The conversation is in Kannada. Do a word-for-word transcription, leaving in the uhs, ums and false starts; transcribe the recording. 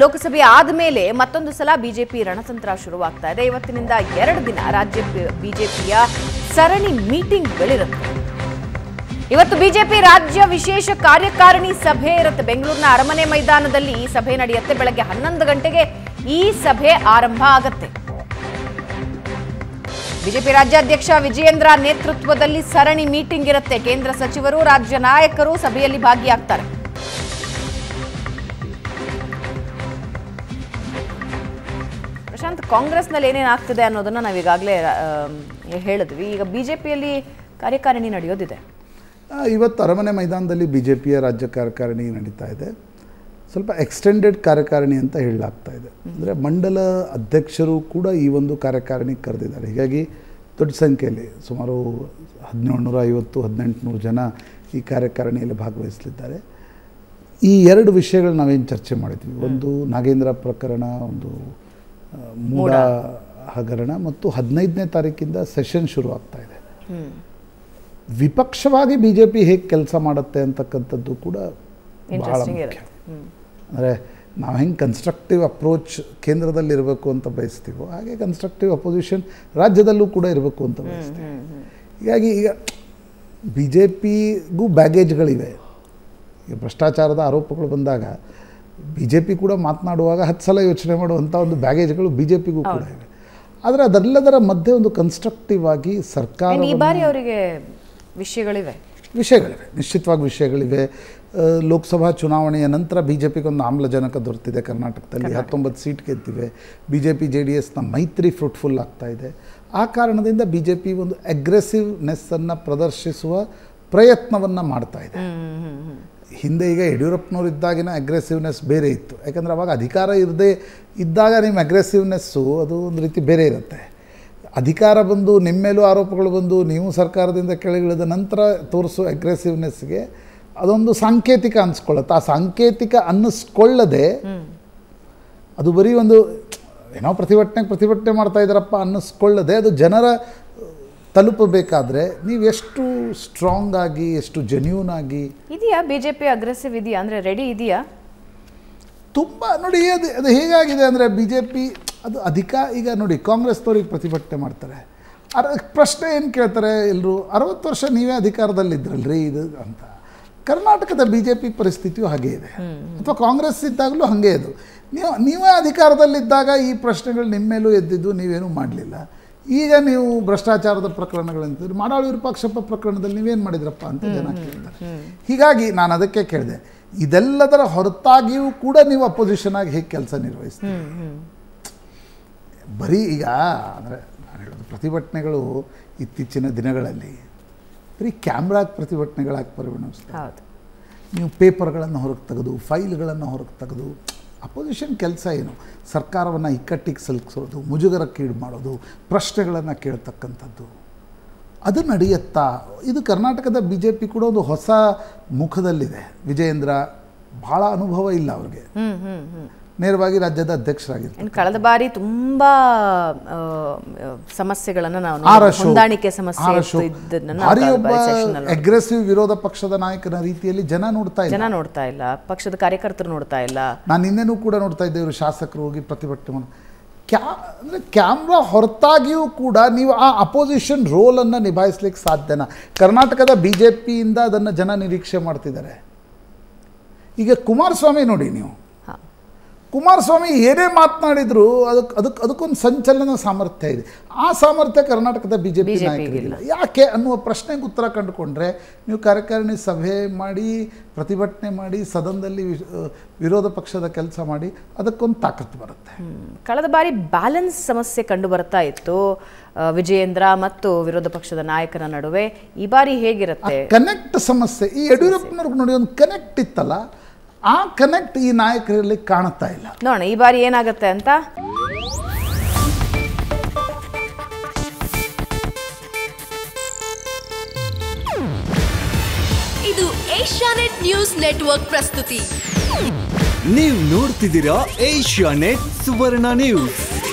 ಲೋಕಸಭೆ ಆದಮೇಲೆ ಮತ್ತೊಂದು ಸಲ ಬಿಜೆಪಿ ರಣತಂತ್ರ ಶುರುವಾಗ್ತಾ ಇದೆ. ಇವತ್ತಿನಿಂದ ಎರಡು ದಿನ ರಾಜ್ಯ ಬಿಜೆಪಿಯ ಸರಣಿ ಮೀಟಿಂಗ್ಗಳಿರುತ್ತೆ. ಇವತ್ತು ಬಿಜೆಪಿ ರಾಜ್ಯ ವಿಶೇಷ ಕಾರ್ಯಕಾರಿಣಿ ಸಭೆ ಇರುತ್ತೆ. ಬೆಂಗಳೂರಿನ ಅರಮನೆ ಮೈದಾನದಲ್ಲಿ ಈ ಸಭೆ ನಡೆಯುತ್ತೆ. ಬೆಳಗ್ಗೆ ಹನ್ನೊಂದು ಗಂಟೆಗೆ ಈ ಸಭೆ ಆರಂಭ ಆಗುತ್ತೆ. ಬಿಜೆಪಿ ರಾಜ್ಯಾಧ್ಯಕ್ಷ ವಿಜಯೇಂದ್ರ ನೇತೃತ್ವದಲ್ಲಿ ಸರಣಿ ಮೀಟಿಂಗ್ ಇರುತ್ತೆ. ಕೇಂದ್ರ ಸಚಿವರು, ರಾಜ್ಯ ನಾಯಕರು ಸಭೆಯಲ್ಲಿ ಭಾಗಿಯಾಗ್ತಾರೆ. ಪ್ರಶಾಂತ್, ಕಾಂಗ್ರೆಸ್ನಲ್ಲಿ ಏನೇನು ಆಗ್ತಿದೆ ಅನ್ನೋದನ್ನ ನಾವು ಈಗಾಗಲೇ ಹೇಳಿದ್ವಿ. ಈಗ ಬಿಜೆಪಿಯಲ್ಲಿ ಕಾರ್ಯಕಾರಿಣಿ ನಡೆಯೋದಿದೆ. ಇವತ್ತು ಅರಮನೆ ಮೈದಾನದಲ್ಲಿ ಬಿ ಜೆ ಪಿಯ ರಾಜ್ಯ ಕಾರ್ಯಕಾರಿಣಿ ನಡೀತಾ ಇದೆ. ಸ್ವಲ್ಪ ಎಕ್ಸ್ಟೆಂಡೆಡ್ ಕಾರ್ಯಕಾರಿಣಿ ಅಂತ ಹೇಳಲಾಗ್ತಾ ಇದೆ. ಅಂದರೆ ಮಂಡಲ ಅಧ್ಯಕ್ಷರು ಕೂಡ ಈ ಒಂದು ಕಾರ್ಯಕಾರಿಣಿ ಕರೆದಿದ್ದಾರೆ. ಹೀಗಾಗಿ ದೊಡ್ಡ ಸಂಖ್ಯೆಯಲ್ಲಿ ಸುಮಾರು ಹದಿನೇಳುನೂರ ಐವತ್ತು ಹದಿನೆಂಟುನೂರು ಜನ ಈ ಕಾರ್ಯಕಾರಿಣಿಯಲ್ಲಿ ಭಾಗವಹಿಸಲಿದ್ದಾರೆ. ಈ ಎರಡು ವಿಷಯಗಳು ನಾವೇನು ಚರ್ಚೆ ಮಾಡಿದ್ವಿ, ಒಂದು ನಾಗೇಂದ್ರ ಪ್ರಕರಣ, ಒಂದು ಮೂಡ ಹಗರಣ, ಮತ್ತು ಹದಿನೈದನೇ ತಾರೀಕಿಂದ ಸೆಷನ್ ಶುರು ಆಗ್ತಾ ಇದೆ. ವಿಪಕ್ಷವಾಗಿ ಬಿ ಜೆ ಪಿ ಹೇಗೆ ಕೆಲಸ ಮಾಡುತ್ತೆ ಅಂತಕ್ಕಂಥದ್ದು ಕೂಡ ಬಹಳ ಮುಖ್ಯ. ಅಂದರೆ ನಾವು ಹೆಂಗೆ ಕನ್ಸ್ಟ್ರಕ್ಟಿವ್ ಅಪ್ರೋಚ್ ಕೇಂದ್ರದಲ್ಲಿರಬೇಕು ಅಂತ ಬಯಸ್ತೀವೋ ಹಾಗೆ ಕನ್ಸ್ಟ್ರಕ್ಟಿವ್ ಅಪೋಸಿಷನ್ ರಾಜ್ಯದಲ್ಲೂ ಕೂಡ ಇರಬೇಕು ಅಂತ ಬಯಸ್ತೀವಿ. ಹೀಗಾಗಿ ಈಗ ಬಿ ಜೆ ಪಿಗೂ ಬ್ಯಾಗೇಜ್ಗಳಿವೆ. ಈಗ ಭ್ರಷ್ಟಾಚಾರದ ಆರೋಪಗಳು ಬಂದಾಗ ಬಿ ಜೆ ಪಿ ಕೂಡ ಮಾತನಾಡುವಾಗ ಹತ್ತು ಸಲ ಯೋಚನೆ ಮಾಡುವಂಥ ಒಂದು ಬ್ಯಾಗೇಜ್ಗಳು ಬಿ ಜೆ ಪಿಗೂ ಕೂಡ ಇವೆ. ಆದರೆ ಅದೆಲ್ಲದರ ಮಧ್ಯೆ ಒಂದು ಕನ್ಸ್ಟ್ರಕ್ಟಿವ್ ಆಗಿ ಸರ್ಕಾರ ಈ ಬಾರಿ ಅವರಿಗೆ ವಿಷಯಗಳಿವೆ ವಿಷಯಗಳಿವೆ ನಿಶ್ಚಿತವಾಗಿ ವಿಷಯಗಳಿವೆ. ಲೋಕಸಭಾ ಚುನಾವಣೆಯ ನಂತರ ಬಿ ಜೆ ಪಿಗೆ ಒಂದು ಆಮ್ಲಜನಕ ದೊರೆತಿದೆ. ಕರ್ನಾಟಕದಲ್ಲಿ ಹತ್ತೊಂಬತ್ತು ಸೀಟ್ ಗೆದ್ದಿವೆ. B J P J D ಎಸ್ನ ಮೈತ್ರಿ ಫ್ರೂಟ್ಫುಲ್ ಆಗ್ತಾ ಇದೆ. ಆ ಕಾರಣದಿಂದ ಬಿ ಜೆ ಪಿ ಒಂದು ಅಗ್ರೆಸಿವ್ನೆಸ್ಸನ್ನು ಪ್ರದರ್ಶಿಸುವ ಪ್ರಯತ್ನವನ್ನು ಮಾಡ್ತಾ ಇದೆ. ಹಿಂದೆ ಈಗ ಯಡಿಯೂರಪ್ಪನವ್ರು ಇದ್ದಾಗಿನ ಅಗ್ರೆಸಿವ್ನೆಸ್ ಬೇರೆ ಇತ್ತು. ಯಾಕಂದರೆ ಅವಾಗ ಅಧಿಕಾರ ಇರದೇ ಇದ್ದಾಗ ನಿಮ್ಮ ಅಗ್ರೆಸಿವ್ನೆಸ್ಸು ಅದು ಒಂದು ರೀತಿ ಬೇರೆ ಇರುತ್ತೆ. ಅಧಿಕಾರ ಬಂದು ನಿಮ್ಮ ಮೇಲೂ ಆರೋಪಗಳು ಬಂದು ನೀವು ಸರ್ಕಾರದಿಂದ ಕೆಳಗಿಳಿದ ನಂತರ ತೋರಿಸೋ ಅಗ್ರೆಸಿವ್ನೆಸ್ಗೆ ಅದೊಂದು ಸಾಂಕೇತಿಕ ಅನ್ನಿಸ್ಕೊಳ್ಳುತ್ತೆ. ಆ ಸಾಂಕೇತಿಕ ಅನ್ನಿಸ್ಕೊಳ್ಳದೆ ಅದು ಬರೀ ಒಂದು ಏನೋ ಪ್ರತಿಭಟನೆಗೆ ಪ್ರತಿಭಟನೆ ಮಾಡ್ತಾ ಇದ್ದಾರಪ್ಪ ಅನ್ನಿಸ್ಕೊಳ್ಳದೆ ಅದು ಜನರ ತಲುಪಬೇಕಾದ್ರೆ ನೀವು ಎಷ್ಟು ಸ್ಟ್ರಾಂಗ್ ಆಗಿ, ಎಷ್ಟು ಜೆನ್ಯೂನ್ ಆಗಿ ಇದೆಯಾ ಬಿ ಜೆ ಪಿ ಅಗ್ರೆಸಿವ್ ಇದೆಯಾ, ಅಂದರೆ ರೆಡಿ ಇದೆಯಾ? ತುಂಬ ನೋಡಿ, ಅದು ಅದು ಹೇಗಾಗಿದೆ ಅಂದರೆ ಬಿ ಜೆ ಪಿ ಅದು ಅಧಿಕ ಈಗ ನೋಡಿ ಕಾಂಗ್ರೆಸ್ನವ್ರಿಗೆ ಪ್ರತಿಭಟನೆ ಮಾಡ್ತಾರೆ. ಅರ ಪ್ರಶ್ನೆ ಏನು ಕೇಳ್ತಾರೆ ಎಲ್ಲರೂ, ಅರವತ್ತು ವರ್ಷ ನೀವೇ ಅಧಿಕಾರದಲ್ಲಿದ್ದರಲ್ರಿ ಇದು ಅಂತ. ಕರ್ನಾಟಕದ ಬಿ ಜೆ ಪಿ ಪರಿಸ್ಥಿತಿಯು ಹಾಗೇ ಇದೆ, ಅಥವಾ ಕಾಂಗ್ರೆಸ್ ಇದ್ದಾಗಲೂ ಹಾಗೇ ಇದು. ನೀವು ನೀವೇ ಅಧಿಕಾರದಲ್ಲಿದ್ದಾಗ ಈ ಪ್ರಶ್ನೆಗಳು ನಿಮ್ಮ ಮೇಲೂ ಎದ್ದಿದ್ದು, ನೀವೇನೂ ಮಾಡಲಿಲ್ಲ. ಈಗ ನೀವು ಭ್ರಷ್ಟಾಚಾರದ ಪ್ರಕರಣಗಳಂತಿದ್ರು, ಮಾಡಾಳು ವಿರೂಪಾಕ್ಷಪ್ಪ ಪ್ರಕರಣದಲ್ಲಿ ನೀವೇನು ಮಾಡಿದ್ರಪ್ಪ ಅಂತ ಜನ ಕೇಳ್ತಾರೆ. ಹೀಗಾಗಿ ನಾನು ಅದಕ್ಕೆ ಕೇಳಿದೆ, ಇದೆಲ್ಲದರ ಹೊರತಾಗಿಯೂ ಕೂಡ ನೀವು ಅಪೋಸಿಷನ್ ಆಗಿ ಹೇಗೆ ಕೆಲಸ ನಿರ್ವಹಿಸ್ತೀವಿ? ಬರೀ ಈಗ ಅಂದರೆ ನಾನು ಹೇಳೋದು ಪ್ರತಿಭಟನೆಗಳು ಇತ್ತೀಚಿನ ದಿನಗಳಲ್ಲಿ ಬರೀ ಕ್ಯಾಮ್ರಾಗೆ ಪ್ರತಿಭಟನೆಗಳಾಗಿ ಪರಿಗಣಿಸ್ತಾರೆ. ನೀವು ಪೇಪರ್ಗಳನ್ನು ಹೊರಗೆ ತೆಗೆದು, ಫೈಲ್ಗಳನ್ನು ಹೊರಗೆ ತೆಗೆದು, ಅಪೋಸಿಷನ್ ಕೆಲಸ ಏನು? ಸರ್ಕಾರವನ್ನು ಇಕ್ಕಟ್ಟಿಗೆ ಸಲ್ಕಿಸೋದು, ಮುಜುಗರಕ್ಕೀಡು ಮಾಡೋದು, ಪ್ರಶ್ನೆಗಳನ್ನು ಕೇಳ್ತಕ್ಕಂಥದ್ದು, ಅದು ನಡೆಯುತ್ತಾ? ಇದು ಕರ್ನಾಟಕದ ಬಿ ಜೆ ಪಿ ಕೂಡ ಒಂದು ಹೊಸ ಮುಖದಲ್ಲಿದೆ. ವಿಜಯೇಂದ್ರ ಭಾಳ ಅನುಭವ ಇಲ್ಲ ಅವ್ರಿಗೆ, ನೇರವಾಗಿ ರಾಜ್ಯದ ಅಧ್ಯಕ್ಷರಾಗಿರ್ತಾರೆ. ಕಳೆದ ಬಾರಿ ತುಂಬಾ ಸಮಸ್ಯೆಗಳನ್ನು ನಾವು ಹೊಂದಾಣಿಕೆ ಸಮಸ್ಯೆ ಅಗ್ರೆಸಿವ್ ವಿರೋಧ ಪಕ್ಷದ ನಾಯಕನ ರೀತಿಯಲ್ಲಿ ಜನ ನೋಡ್ತಾ ಇಲ್ಲ ಜನ ನೋಡ್ತಾ ಇಲ್ಲ ಪಕ್ಷದ ಕಾರ್ಯಕರ್ತರು ನೋಡ್ತಾ ಇಲ್ಲ. ನಾನು ನಿನ್ನೆನೂ ಕೂಡ ನೋಡ್ತಾ ಇದ್ದೆ, ಇವರು ಶಾಸಕರು ಹೋಗಿ ಪ್ರತಿಭಟನೆ ಮಾಡಿ ಕ್ಯಾ ಅಂದರೆ ಕ್ಯಾಮ್ರಾ ಹೊರತಾಗಿಯೂ ಕೂಡ ನೀವು ಆ ಅಪೋಸಿಷನ್ ರೋಲನ್ನು ನಿಭಾಯಿಸ್ಲಿಕ್ಕೆ ಸಾಧ್ಯನಾ? ಕರ್ನಾಟಕದ ಬಿ ಜೆ ಪಿಯಿಂದ ಅದನ್ನು ಜನ ನಿರೀಕ್ಷೆ ಮಾಡ್ತಿದ್ದಾರೆ. ಈಗ ಕುಮಾರಸ್ವಾಮಿ ನೋಡಿ, ನೀವು ಕುಮಾರಸ್ವಾಮಿ ಏನೇ ಮಾತನಾಡಿದ್ರು ಅದಕ್ಕೆ ಅದಕ್ಕೆ ಅದಕ್ಕೊಂದು ಸಂಚಲನ ಸಾಮರ್ಥ್ಯ ಇದೆ. ಆ ಸಾಮರ್ಥ್ಯ ಕರ್ನಾಟಕದ ಬಿ ಜೆ ಪಿ ನಾಯಕರಿಗಿಲ್ಲ. ಯಾಕೆ ಅನ್ನುವ ಪ್ರಶ್ನೆಗೆ ಉತ್ತರ ಕಂಡುಕೊಂಡ್ರೆ ನೀವು ಕಾರ್ಯಕಾರಿಣಿ ಸಭೆ ಮಾಡಿ, ಪ್ರತಿಭಟನೆ ಮಾಡಿ, ಸದನದಲ್ಲಿ ವಿರೋಧ ಪಕ್ಷದ ಕೆಲಸ ಮಾಡಿ, ಅದಕ್ಕೊಂದು ತಾಕತ್ತು ಬರುತ್ತೆ. ಕಳೆದ ಬಾರಿ ಬ್ಯಾಲೆನ್ಸ್ ಸಮಸ್ಯೆ ಕಂಡು ಬರ್ತಾ ಇತ್ತು ವಿಜಯೇಂದ್ರ ಮತ್ತು ವಿರೋಧ ಪಕ್ಷದ ನಾಯಕರ ನಡುವೆ. ಈ ಬಾರಿ ಹೇಗಿರುತ್ತೆ? ಕನೆಕ್ಟ್ ಸಮಸ್ಯೆ ಈ ಯಡಿಯೂರಪ್ಪನವ್ರಿಗೆ ನೋಡಿ ಒಂದು ಕನೆಕ್ಟ್ ಇತ್ತಲ್ಲ, ಆ ಕನೆಕ್ಟ್ ಈ ನಾಯಕರಲ್ಲಿ ಕಾಣುತ್ತಾ ಇಲ್ಲ. ನೋಡೋಣ ಈ ಬಾರಿ ಏನಾಗುತ್ತೆ ಅಂತ. ಇದು ಏಷ್ಯಾನೆಟ್ ನ್ಯೂಸ್ ನೆಟ್ವರ್ಕ್ ಪ್ರಸ್ತುತಿ. ನೀವು ನೋಡ್ತಿದ್ದೀರಾ ಏಷ್ಯಾನೆಟ್ ಸುವರ್ಣ ನ್ಯೂಸ್.